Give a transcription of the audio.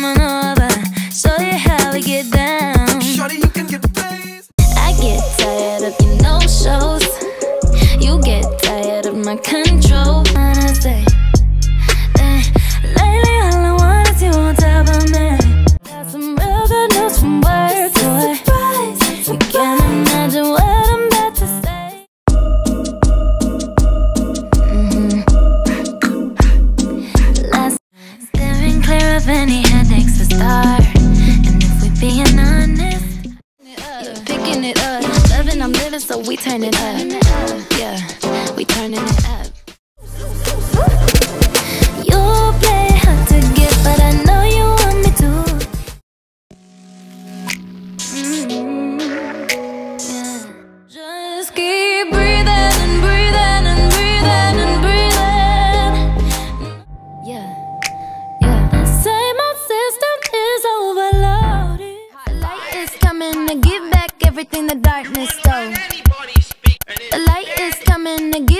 on over, show you how we get down. Shorty, you can get blazed. I get tired of your no-shows. You get tired of my control. Honestly, lately all I want is you on top of me. Got some real good news from work, boy. You can't imagine what I'm about to say. Steering clear of any headaches to start. And if we being honest, you're picking it up. Loving, I'm living, so we turn it up. Yeah, we turning it up. You play hard to get, but I know you want me to. Yeah. Just keep breathing and breathing and breathing and breathing. Yeah, yeah. The same old system is overloaded. The light is coming to give back everything the darkness stole. The light is coming to give